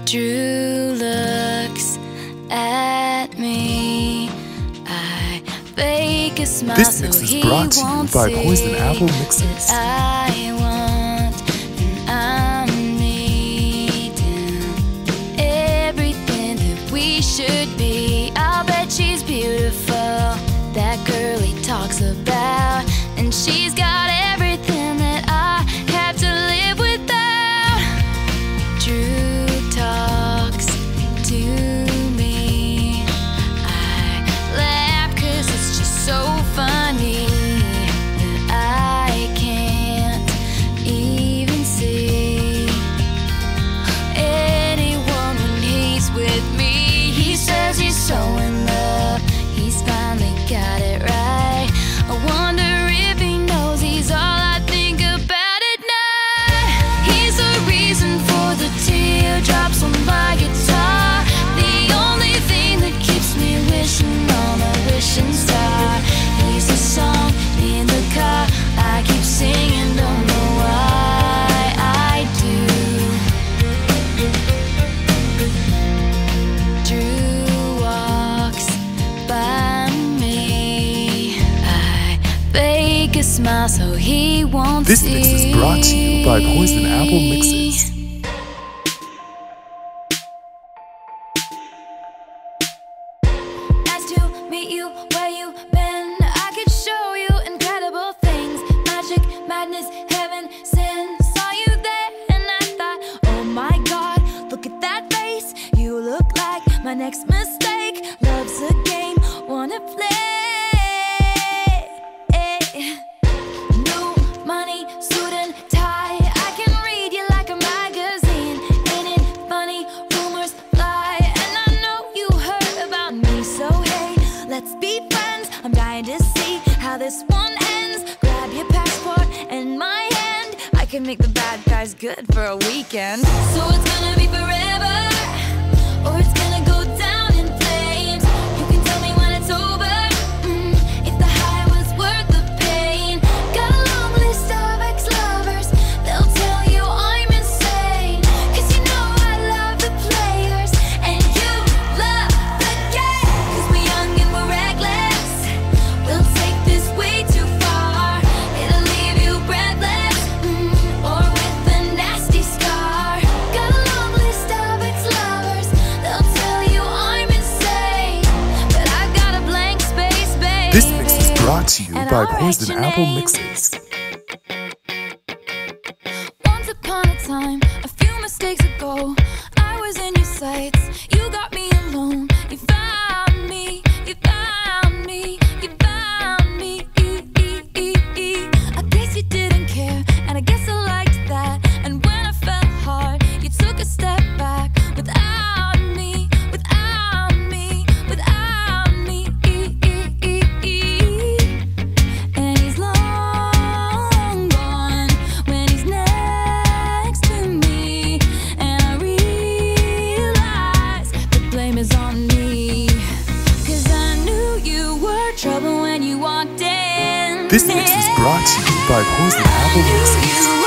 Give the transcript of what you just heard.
Drew looks at me. I fake a smile. This mix is brought to you by Poison Apple Mixes. I want and I'm needing everything that we should be. I'll bet she's beautiful, that girl he talks about, and she's got everything that I have to live without. Drew talks to me. I laugh 'cause it's just so funny that I can't even see anyone when he's with me. He says he's so in love, he's finally got it right. I wonder if he knows he's all I think about at night. He's the reason for the teardrops on my guitar, the only thing that keeps me wishing on a wishing star. He's the song in the car I keep singing, don't know why I do. Drew walks by me. I fake a smile so he won't This see. mix is brought to you by Poison Apple Mixes. Nice to meet you, where you been? I could show you incredible things. Magic, madness, heaven, sin. Saw you there and I thought, oh my God, look at that face. You look like my next mistake. Love's a game, wanna play. New money, suit and tie. I can read you like a magazine. Ain't it funny? Rumors fly, and I know you heard about me. So hey, let's be friends. I'm dying to see how this one ends. Grab your passport and my hand. I can make the bad guys good for a weekend. So it's gonna be forever, or it's gonna go down in flames. You can tell me when it's over, if the high was worth the pain. Got a long list of ex-lovers, they'll tell you I'm insane. 'Cause you know I love the players, and you love the game. 'Cause we're young and we're reckless, we'll take this way too far. It'll leave you breathless, or with a nasty scar. Got a long list of ex-lovers, they'll tell you I'm insane. But I've got a blank space, baby. This mix is brought to you And by I'll write Poison your Apple name. Mixes. Once upon a time, a few mistakes ago, I was in your sights. You got me alone. You found me. You found me. You found me. I guess you didn't care, and I guess I liked that. And when I fell hard, you took a step back. Without me, without me, without me. And he's long gone when he's next to me. And I realize the blame is on me. 'Cause I knew you were trouble when you walked in. This mix is brought to you by Poison Apple Mixes.